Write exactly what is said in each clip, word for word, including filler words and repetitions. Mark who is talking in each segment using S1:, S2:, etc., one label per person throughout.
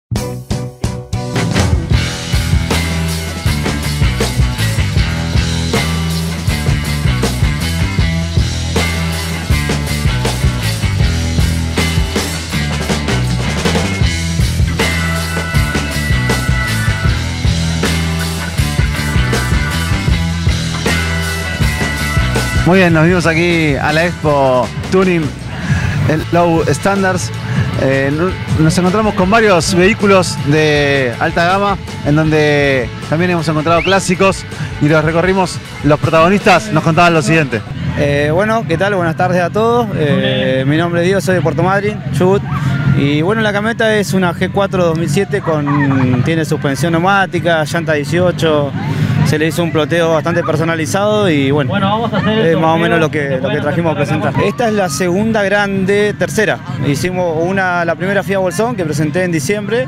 S1: Muy bien, nos vimos aquí a la Expo Tuning Low Standards. Eh, nos encontramos con varios vehículos de alta gama, en donde también hemos encontrado clásicos y los recorrimos. Los protagonistas nos contaban lo siguiente.
S2: Eh, bueno, ¿qué tal? Buenas tardes a todos. Eh, mi nombre es Diego, soy de Puerto Madryn, Chubut. Y bueno, la camioneta es una G cuatro dos mil siete, con, tiene suspensión neumática, llanta dieciocho. Se le hizo un ploteo bastante personalizado y bueno, bueno vamos a hacer es más o menos lo que, lo que trajimos a presentar. Esta es la segunda grande, tercera. Hicimos una, la primera Fiat Bolsón que presenté en diciembre,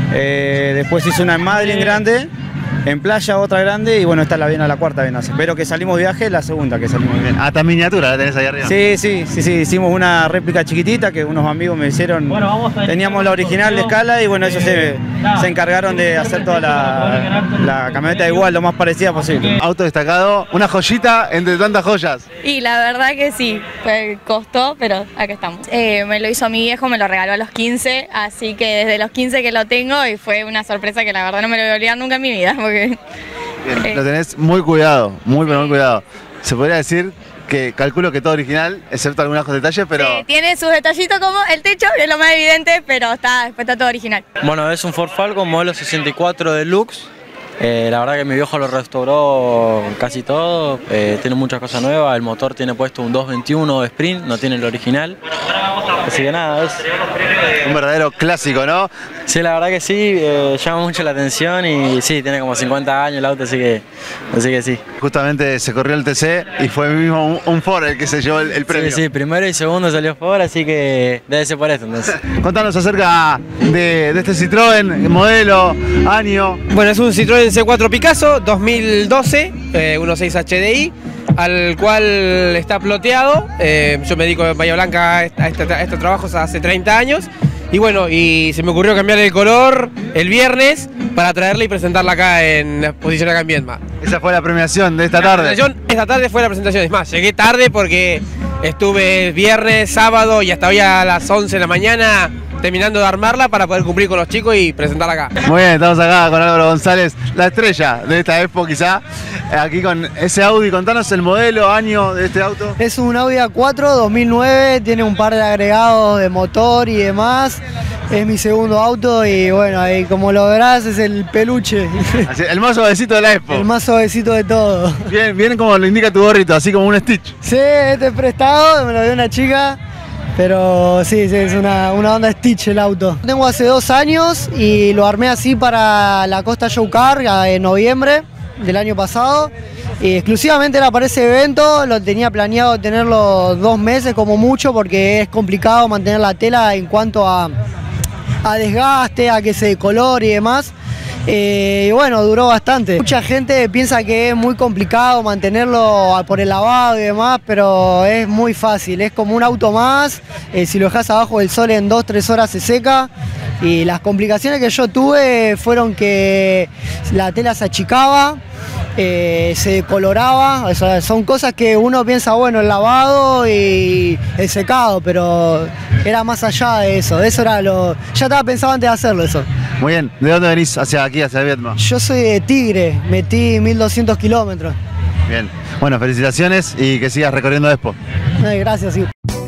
S2: eh, después hice una en Madryn grande, en playa otra grande y bueno, esta es la viene a la cuarta viene. Pero que salimos de viaje, la segunda que salimos de viaje.
S1: Hasta miniatura la tenés ahí arriba.
S2: Sí, sí, sí, sí, hicimos una réplica chiquitita que unos amigos me hicieron. Bueno, vamos a teníamos la original de escala y bueno, ellos se, se encargaron de hacer toda la, la camioneta igual, lo más parecida posible.
S1: Auto destacado, una joyita entre tantas joyas.
S3: Y la verdad que sí, pues costó, pero acá estamos. Eh, me lo hizo mi viejo, me lo regaló a los quince, así que desde los quince que lo tengo y fue una sorpresa que la verdad no me lo voy a olvidar nunca en mi vida. Porque,
S1: Bien,
S3: eh,
S1: lo tenés muy cuidado, muy pero muy cuidado. Se podría decir que calculo que todo original, excepto algunos detalles, pero...
S3: Sí, tiene sus detallitos como el techo, que es lo más evidente, pero está, después está todo original.
S4: Bueno, es un Ford Falcon modelo sesenta y cuatro Deluxe. Eh, la verdad que mi viejo lo restauró casi todo, eh, tiene muchas cosas nuevas, el motor tiene puesto un dos veintiuno Sprint, no tiene el original. Así que nada, es
S1: un verdadero clásico, ¿no?
S4: Sí, la verdad que sí, eh, llama mucho la atención y sí, tiene como cincuenta años el auto, así que, así que sí.
S1: Justamente se corrió el T C y fue mismo un, un Ford el que se llevó el, el premio.
S4: Sí, sí, primero y segundo salió Ford, así que debe ser por esto entonces.
S1: Contanos acerca de, de este Citroën, modelo, año.
S5: Bueno, es un Citroën C cuatro Picasso dos mil doce, eh, uno punto seis H D I, al cual está ploteado. Eh, yo me dedico en Bahía Blanca a, este, a estos trabajos hace treinta años. Y bueno, y se me ocurrió cambiar el color el viernes para traerla y presentarla acá en la exposición acá en Viedma.
S1: Esa fue la premiación de esta
S5: la
S1: tarde.
S5: Esta tarde fue la presentación. Es más, llegué tarde porque estuve viernes, sábado y hasta hoy a las once de la mañana terminando de armarla para poder cumplir con los chicos y presentarla acá.
S1: Muy bien, estamos acá con Álvaro González, la estrella de esta expo quizá, aquí con ese Audi. Contanos el modelo, año de este auto.
S6: Es un Audi A cuatro dos mil nueve, tiene un par de agregados de motor y demás. Es mi segundo auto y bueno, ahí como lo verás es el peluche.
S1: Así, el más suavecito de la expo.
S6: El más suavecito de todo.
S1: Bien, bien como lo indica tu gorrito, así como un Stitch.
S6: Sí, este es prestado, me lo dio una chica. Pero sí, sí, es una, una onda Stitch el auto. Lo tengo hace dos años y lo armé así para la Costa Show Car en noviembre del año pasado. Y exclusivamente era para ese evento, lo tenía planeado tenerlo dos meses como mucho porque es complicado mantener la tela en cuanto a, a desgaste, a que se decolore y demás. Eh, y bueno, duró bastante. Mucha gente piensa que es muy complicado mantenerlo por el lavado y demás, pero es muy fácil, es como un auto más. Eh, si lo dejas abajo del sol en dos tres horas se seca. Y las complicaciones que yo tuve fueron que la tela se achicaba, eh, se decoloraba, o sea, son cosas que uno piensa, bueno, el lavado y el secado, pero era más allá de eso, eso era lo... ya estaba pensado antes de hacerlo eso.
S1: Muy bien, ¿de dónde venís hacia aquí, hacia Viedma?
S6: Yo soy de Tigre, metí mil doscientos kilómetros.
S1: Bien, bueno, felicitaciones y que sigas recorriendo Expo.
S6: Ay, gracias, sí.